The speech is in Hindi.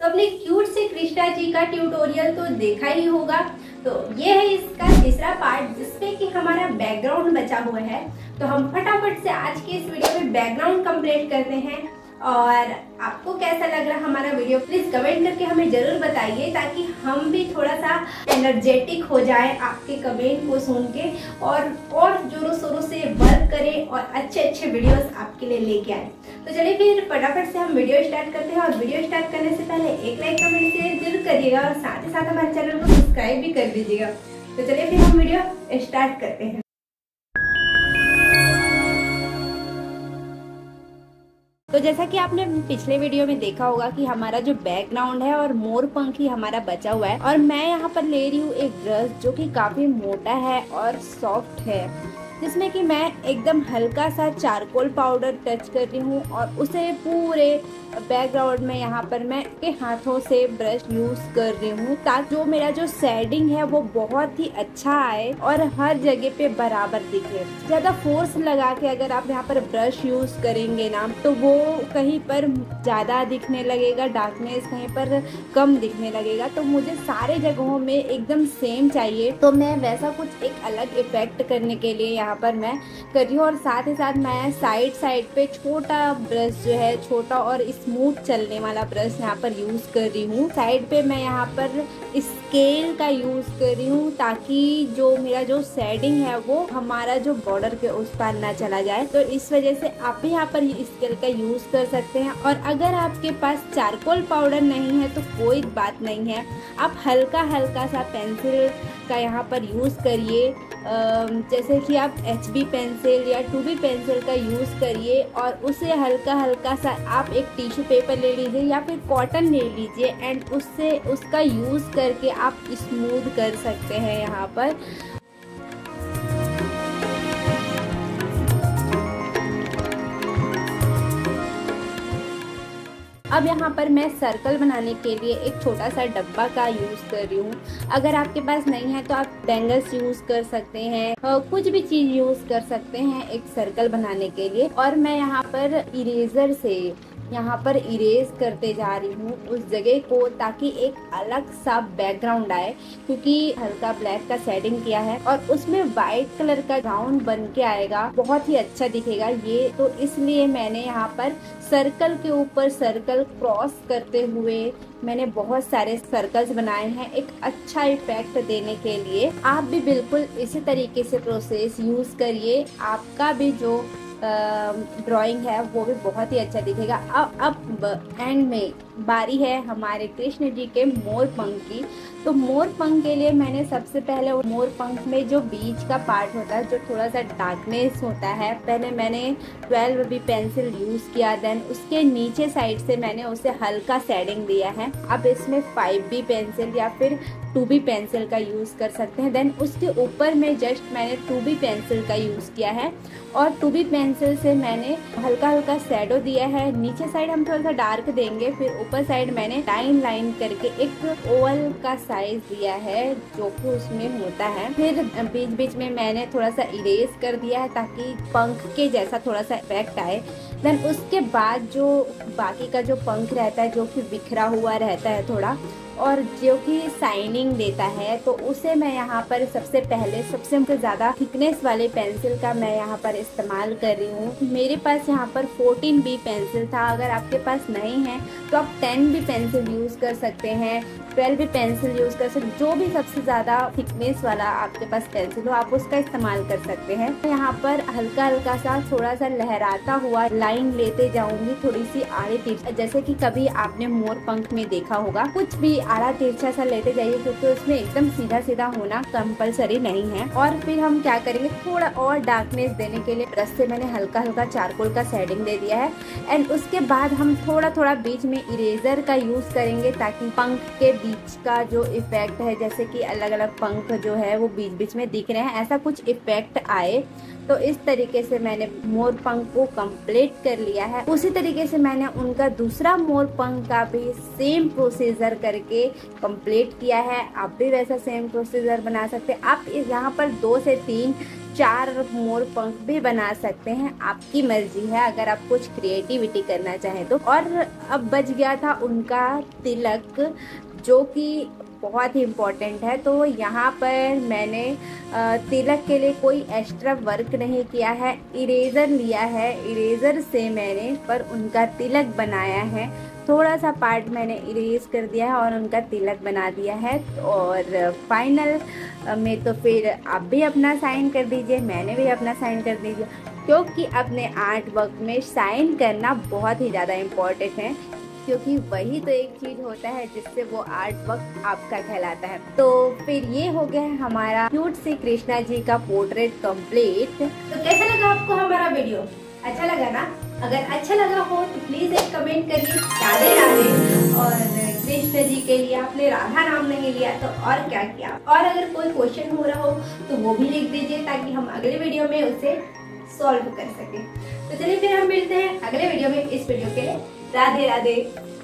अपने क्यूट से कृष्णा जी का ट्यूटोरियल तो देखा ही होगा। तो ये है इसका तीसरा पार्ट जिसमें कि हमारा बैकग्राउंड बचा हुआ है। तो हम फटाफट से आज के इस वीडियो में बैकग्राउंड कंप्लीट करते हैं। और आपको कैसा लग रहा हमारा वीडियो प्लीज कमेंट करके हमें जरूर बताइए, ताकि हम भी थोड़ा सा एनर्जेटिक हो जाए आपके कमेंट को सुन के और जोरों शोरों से वर्क करें और अच्छे अच्छे वीडियोस आपके लिए लेके आए। तो चलिए फिर फटाफट से हम वीडियो स्टार्ट करते हैं। और वीडियो स्टार्ट करने से पहले एक लाइक कमेंट शेयर जरूर करिएगा और साथ ही साथ हमारे चैनल को सब्सक्राइब भी कर दीजिएगा। तो चलिए फिर हम वीडियो स्टार्ट करते हैं। तो जैसा कि आपने पिछले वीडियो में देखा होगा कि हमारा जो बैकग्राउंड है और मोर पंख ही हमारा बचा हुआ है। और मैं यहाँ पर ले रही हूँ एक ब्रश जो कि काफी मोटा है और सॉफ्ट है, जिसमें कि मैं एकदम हल्का सा चारकोल पाउडर टच कर रही हूँ और उसे पूरे बैकग्राउंड में यहाँ पर मैं के हाथों से ब्रश यूज कर रही हूँ, ताकि जो मेरा जो शेडिंग है वो बहुत ही अच्छा आए और हर जगह पे बराबर दिखे। ज्यादा फोर्स लगा के अगर आप यहाँ पर ब्रश यूज करेंगे ना तो वो कहीं पर ज्यादा दिखने लगेगा, डार्कनेस कहीं पर कम दिखने लगेगा। तो मुझे सारे जगहों में एकदम सेम चाहिए, तो मैं वैसा कुछ एक अलग इफेक्ट करने के लिए यहाँ पर मैं कर रही हूँ। और साथ ही साथ मैं साइड पे छोटा ब्रश जो है, छोटा और स्मूथ चलने वाला ब्रश यहाँ पर यूज कर रही हूँ। साइड पे मैं यहाँ पर स्केल का यूज कर रही हूँ, ताकि जो मेरा जो शेडिंग है वो हमारा जो बॉर्डर के उस पार ना चला जाए। तो इस वजह से आप भी यहाँ पर स्केल का यूज कर सकते हैं। और अगर आपके पास चारकोल पाउडर नहीं है तो कोई बात नहीं है, आप हल्का हल्का सा पेंसिल का यहाँ पर यूज करिए। जैसे कि आप HB पेंसिल या 2B पेंसिल का यूज़ करिए और उसे हल्का हल्का सा आप एक टिश्यू पेपर ले लीजिए या फिर कॉटन ले लीजिए एंड उससे उसका यूज़ करके आप स्मूथ कर सकते हैं यहाँ पर। अब यहाँ पर मैं सर्कल बनाने के लिए एक छोटा सा डब्बा का यूज कर रही हूँ। अगर आपके पास नहीं है तो आप बैंगल्स यूज कर सकते हैं, कुछ भी चीज यूज कर सकते हैं एक सर्कल बनाने के लिए। और मैं यहाँ पर इरेजर से यहाँ पर इरेज करते जा रही हूँ उस जगह को, ताकि एक अलग सा बैकग्राउंड आए, क्योंकि हल्का ब्लैक का शेडिंग किया है और उसमें व्हाइट कलर का ग्राउंड बन के आएगा, बहुत ही अच्छा दिखेगा ये। तो इसलिए मैंने यहाँ पर सर्कल के ऊपर सर्कल क्रॉस करते हुए मैंने बहुत सारे सर्कल्स बनाए हैं एक अच्छा इफेक्ट देने के लिए। आप भी बिल्कुल इसी तरीके से प्रोसेस यूज करिए, आपका भी जो ड्राइंग है वो भी बहुत ही अच्छा दिखेगा। अब एंड में बारी है हमारे कृष्ण जी के मोर पंख की। तो मोर पंख के लिए मैंने सबसे पहले मोर पंख में जो बीच का पार्ट होता है, जो थोड़ा सा डार्कनेस होता है, पहले मैंने 12B पेंसिल यूज किया। देन उसके नीचे साइड से मैंने उसे हल्का शेडिंग दिया है। अब इसमें 5B पेंसिल या फिर 2B पेंसिल का यूज कर सकते हैं। देन उसके ऊपर में जस्ट मैंने 2B पेंसिल का यूज किया है और 2B पेंसिल से मैंने हल्का हल्का शेडो दिया है। नीचे साइड हम थोड़ा सा डार्क देंगे, फिर ऊपर साइड मैंने लाइन करके एक ओवल का साइज दिया है जो कि उसमें होता है। फिर बीच बीच में मैंने थोड़ा सा इरेज कर दिया है ताकि पंख के जैसा थोड़ा सा इफेक्ट आए। देन उसके बाद जो बाकी का जो पंख रहता है, जो कि बिखरा हुआ रहता है थोड़ा और जो कि शाइनिंग देता है, तो उसे मैं यहाँ पर सबसे पहले सबसे ज़्यादा थिकनेस वाले पेंसिल का मैं यहाँ पर इस्तेमाल कर रही हूँ। मेरे पास यहाँ पर 14B पेंसिल था। अगर आपके पास नहीं है तो आप 10B पेंसिल यूज़ कर सकते हैं, 12B पेंसिल यूज़ कर सकते, जो भी सबसे ज़्यादा थिकनेस वाला आपके पास पेंसिल हो आप उसका इस्तेमाल कर सकते हैं। यहाँ पर हल्का हल्का सा थोड़ा सा लहराता हुआ लाइन लेते जाऊंगी, थोड़ी सी आड़े तिरछा, जैसे कि कभी आपने मोर पंख में देखा होगा। कुछ भी आड़ा तिरछा सा लेते जाइए, क्योंकि उसमें एकदम सीधा सीधा होना कंपलसरी नहीं है। और फिर हम क्या करेंगे, थोड़ा और डार्कनेस देने के लिए ब्रश से मैंने हल्का हल्का चारकोल का शेडिंग दे दिया है। एंड उसके बाद हम थोड़ा थोड़ा बीच में इरेजर का यूज करेंगे, ताकि पंख के बीच का जो इफेक्ट है, जैसे कि अलग अलग पंख जो है वो बीच बीच में दिख रहे हैं, ऐसा कुछ इफेक्ट आए। तो इस तरीके से मैंने मोर पंख को कंप्लीट कर लिया है। उसी तरीके से मैंने उनका दूसरा मोर पंख का भी सेम प्रोसीजर करके कंप्लीट किया है। आप भी वैसा सेम प्रोसीजर बना सकते हैं। आप यहाँ पर 2 से 3 4 मोर पंख भी बना सकते हैं, आपकी मर्जी है अगर आप कुछ क्रिएटिविटी करना चाहें तो। और अब बच गया था उनका तिलक, जो कि बहुत ही इम्पोर्टेंट है। तो यहाँ पर मैंने तिलक के लिए कोई एक्स्ट्रा वर्क नहीं किया है, इरेज़र लिया है, इरेज़र से मैंने पर उनका तिलक बनाया है। थोड़ा सा पार्ट मैंने इरेज कर दिया है और उनका तिलक बना दिया है। और फाइनल में तो फिर आप भी अपना साइन कर दीजिए, मैंने भी अपना साइन कर दीजिए, क्योंकि अपने आर्ट वर्क में साइन करना बहुत ही ज़्यादा इम्पोर्टेंट है, क्योंकि वही तो एक चीज होता है जिससे वो आर्ट वर्क आपका कहलाता है। तो फिर ये हो गया है हमारा क्यूट सी कृष्णा जी का पोर्ट्रेट कंप्लीट। तो कैसा लगा आपको हमारा वीडियो? अच्छा लगा ना? अगर अच्छा लगा हो तो प्लीज एक कमेंट करिए राधे राधे। और कृष्ण जी के लिए आपने राधा नाम नहीं लिया तो और क्या किया? और अगर कोई क्वेश्चन हो रहा हो तो वो भी लिख दीजिए, ताकि हम अगले वीडियो में उसे सॉल्व कर सकें। तो चलिए फिर हम मिलते हैं अगले वीडियो में। इस वीडियो के लिए राधे राधे।